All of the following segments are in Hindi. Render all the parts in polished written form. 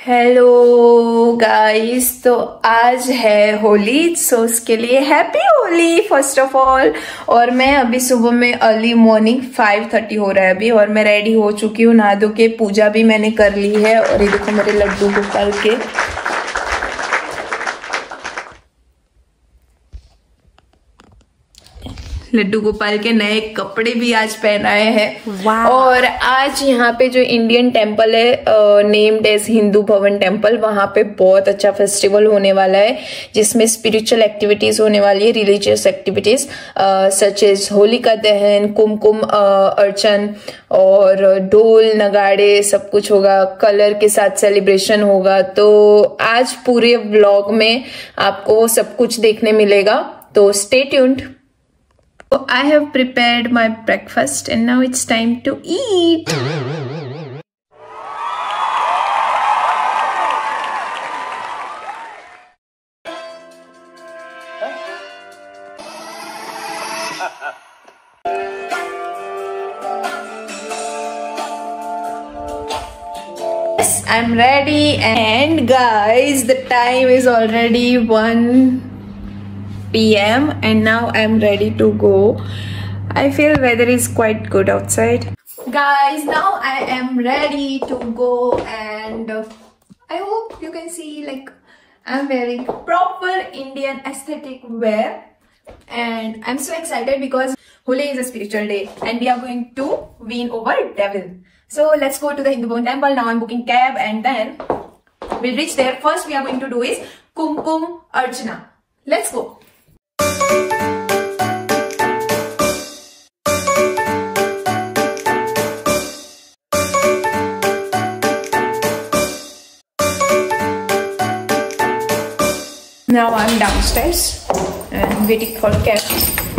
हेलो गाइस, तो आज है होली, सो उसके लिए happy Holi first of all. और मैं अभी सुबह में अर्ली मॉर्निंग 5:30 हो रहा है अभी, और मैं रेडी हो चुकी हूँ, नहा धो के पूजा भी मैंने कर ली है। और ये देखो मेरे लड्डू गोपाल के नए कपड़े भी आज पहनाए हैं। और आज यहाँ पे जो इंडियन टेम्पल है named as Hindu Bhavan temple, वहां पे बहुत अच्छा फेस्टिवल होने वाला है जिसमें स्पिरिचुअल एक्टिविटीज होने वाली है, religious activities such as Holika Dahan, kumkum अर्चन और ढोल नगाड़े सब कुछ होगा, कलर के साथ सेलिब्रेशन होगा। तो आज पूरे व्लॉग में आपको सब कुछ देखने मिलेगा, तो stay tuned. So I have prepared my breakfast and now it's time to eat. Yes, I'm ready, and guys, the time is already 1 PM and now I'm ready to go. I feel weather is quite good outside. Guys, now I am ready to go, and I hope you can see like I'm wearing proper Indian aesthetic wear, and I'm so excited because Holi is a spiritual day and we are going to win over devil. So let's go to the Hindu Bhavan temple. Now I'm booking cab and then we'll reach there. First we are going to do is Kumkum Archana. Let's go. Now I'm downstairs and waiting for a cab.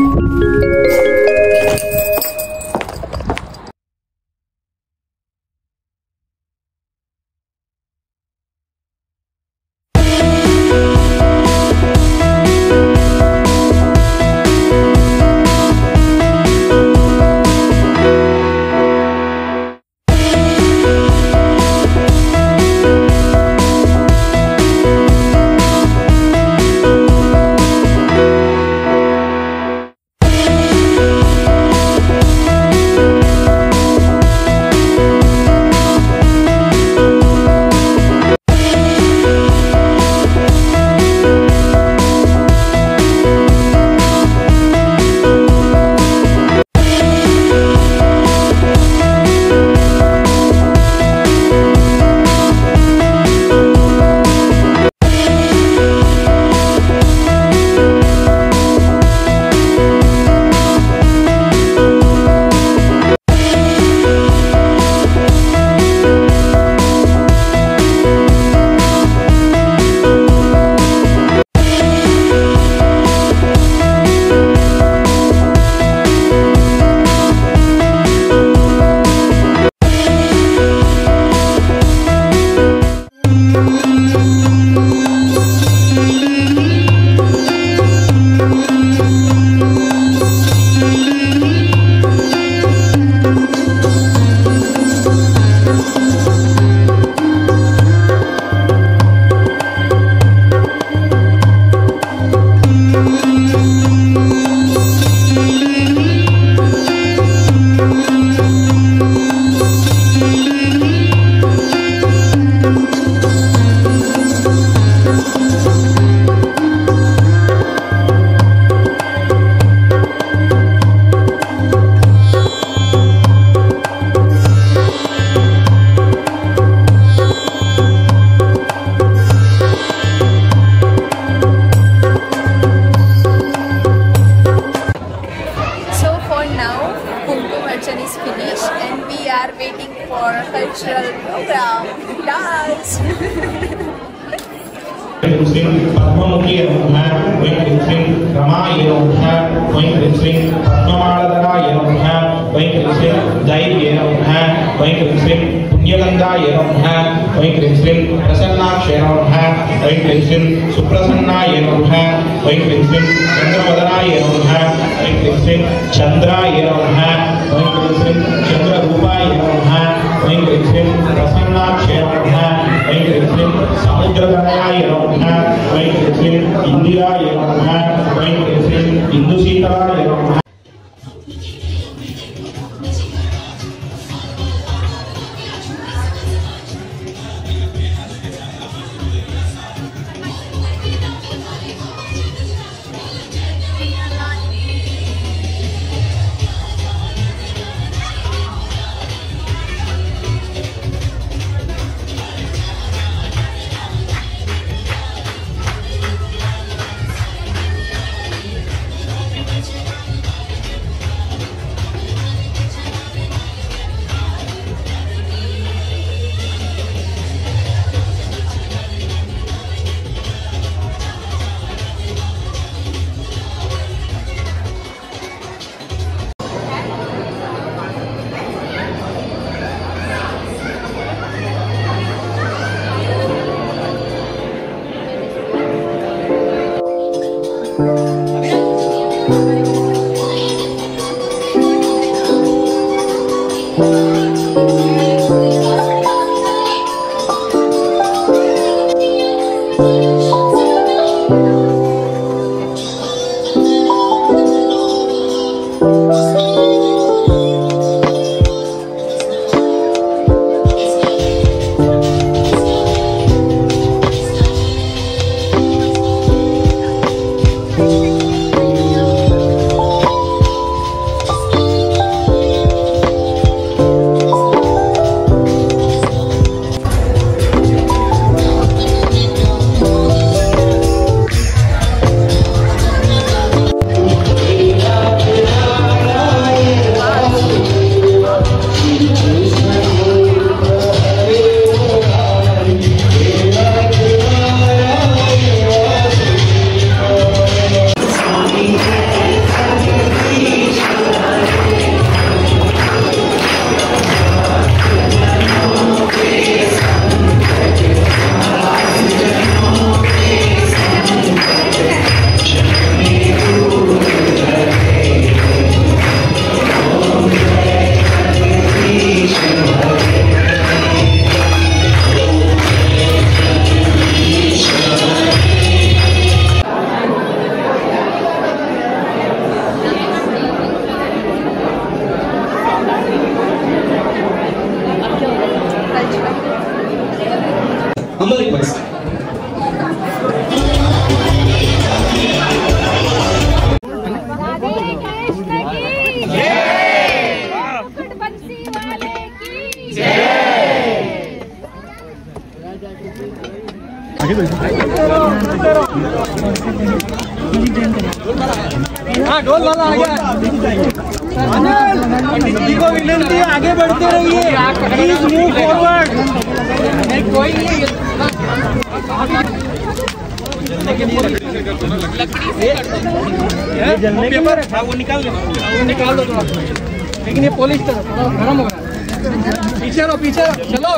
Cultural program, dance. पद्ममुखी नमः, ओं ह्रीं रमाय नमः, ओं ह्रीं पद्ममालधराय नमः, वै क्रीं श्रीं धैर्ये नमः वै क्रीं श्रीं पुण्यगन्धाय नमः वै क्रीं श्रीं प्रसन्नाक्षय नमः वै क्रीं श्रीं सुप्रसन्नाय नमः वै क्रीं श्रीं चन्द्रवदनाय नमः वै क्रीं श्रीं चन्द्राय नमः वै क्रीं श्रीं चन्द्ररूपाय नमः वै क्रीं श्रीं प्रसन्नाक्षय नमः वै क्रीं श्रीं समुद्रतनयाय नमः वै क्रीं श्रीं इंदिराय नमः वै क्रीं श्रीं इंदुशीतलाय नमः। Humble request. हाँ ढोल वाला आ गया। पंडित जी को विनती है आगे बढ़ते रहिए, प्लीज मूव फॉरवर्ड। कोई नहीं जलने के बाद वो निकाल दो थोड़ा, लेकिन ये पुलिस तरफ थोड़ा गर्म हो रहा है। पीछे रहो चलो।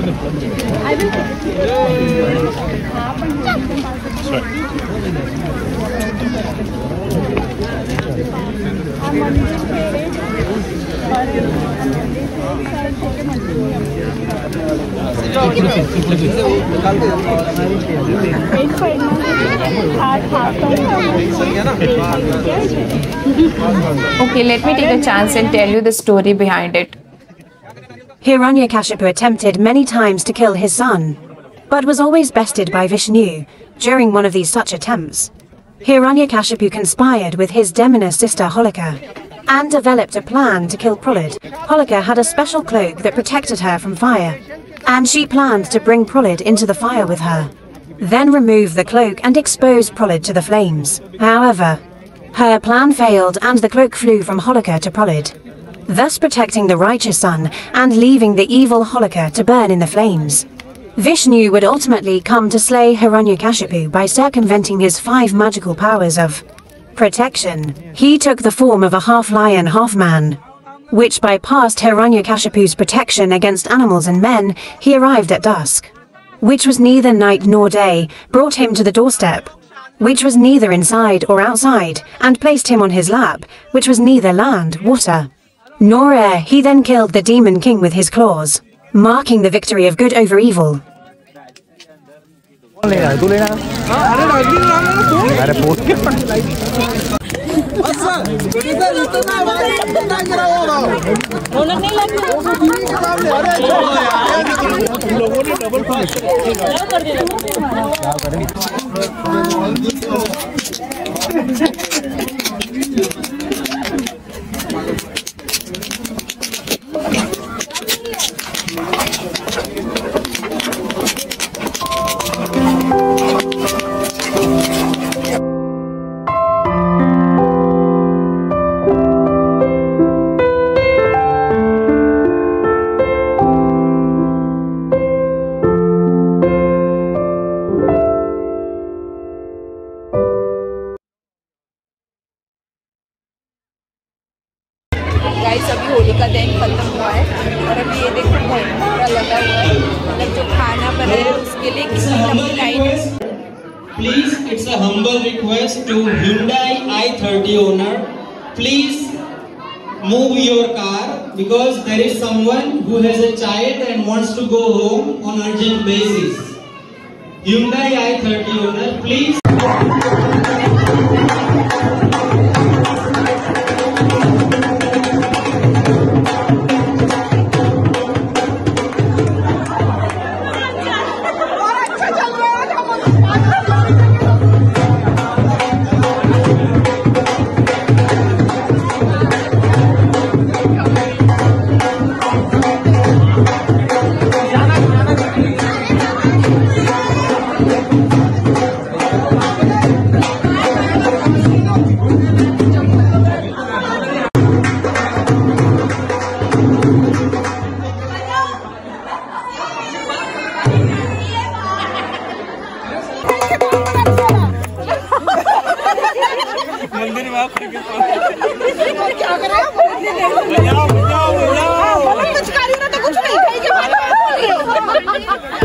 Okay, let me take a chance and tell you the story behind it. Hiranyakashipu attempted many times to kill his son, but was always bested by Vishnu during one of these such attempts. Hiranyakashipu conspired with his demoness sister Holika and developed a plan to kill Prahlad. Holika had a special cloak that protected her from fire, and she planned to bring Prahlad into the fire with her, then remove the cloak and expose Prahlad to the flames. However, her plan failed and the cloak flew from Holika to Prahlad, thus protecting the righteous son and leaving the evil Holika to burn in the flames. Vishnu would ultimately come to slay Hiranyakashipu by circumventing his 5 magical powers of protection. He took the form of a half-lion, half-man. which bypassed Hiranyakashipu's protection against animals and men. He arrived at dusk, which was neither night nor day, brought him to the doorstep, which was neither inside or outside, and placed him on his lap, which was neither land, water, nor air. He then killed the demon king with his claws, marking the victory of good over evil. Guys अभी होली का दिन खत्म हुआ है और अभी ये देखो भंडारा लगा हुआ है, मतलब जो खाना बना है उसके लिए कितनी लंबी लाइन है। Please, it's a humble request to Hyundai i30 owner. Please move your car because there is someone who has a child and wants to go home on urgent basis. Hyundai i30 owner, please. मंदिर में आप क्या कर रहे हो? बजाओ बजाओ बजाओ। कुछ करी ना तो कुछ नहीं